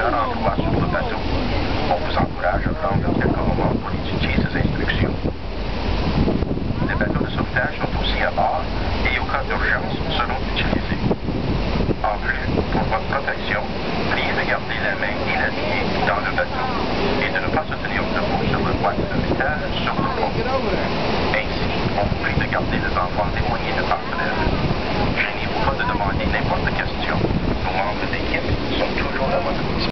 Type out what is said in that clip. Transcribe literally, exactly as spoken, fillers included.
jeunes emploi sur le bateau. On vous encourage à prendre quelques moments pour étudier ces instructions. Les bateaux de sauvetage sont aussi à bord et au cas d'urgence seront utilisés. En plus, pour votre protection, priez de garder la main et la pied dans le bateau et de ne pas se tenir debout sur le boîte de métal sur le pont. Ainsi, on vous prie de garder les enfants éloignés de partenaires. Gênez-vous pas de demander n'importe quelle question. Nos membres d'équipe sont toujours à votre disposition.